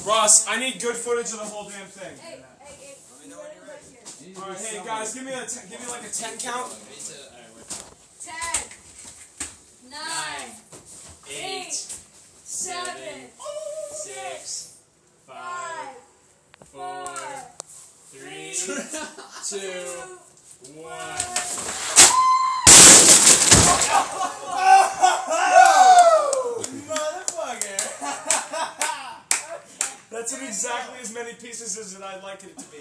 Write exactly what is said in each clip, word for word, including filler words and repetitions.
Ross, I need good footage of the whole damn thing. Hey, hey, hey. Let me know when you're ready. All right, hey guys, give me a t give me like a ten count. Ten, nine, eight, seven, six, five, four, three, two, one. Motherfucker! That's in exactly as many pieces as I'd like it to be.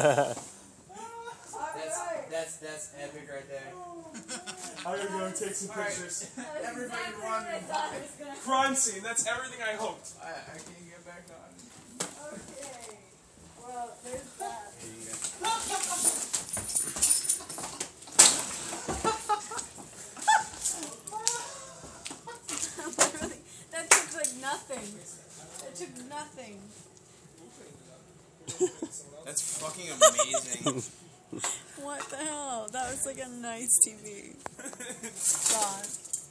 That's, that's, that's epic right there. I'm gonna go and take some pictures. Everybody exactly run. Crime scene, that's everything I hoped. I, I can't get back on. Okay. Well, there's that. Literally, that took like nothing. It took nothing. That's fucking amazing. What the hell? That was like a nice T V. God.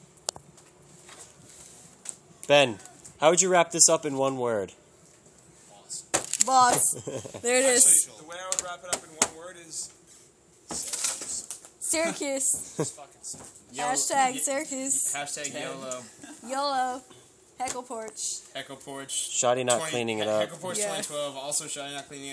Ben, how would you wrap this up in one word? Boss. There it is. Actually, the way I would wrap it up in one word is Syracuse. just fucking sick. Hashtag Syracuse. Hashtag YOLO. YOLO. Heckle porch. Echo Porch. Shoddy not twenty cleaning it up. Echo Porch Yeah. twenty twelve. Also, Shoddy not cleaning it up.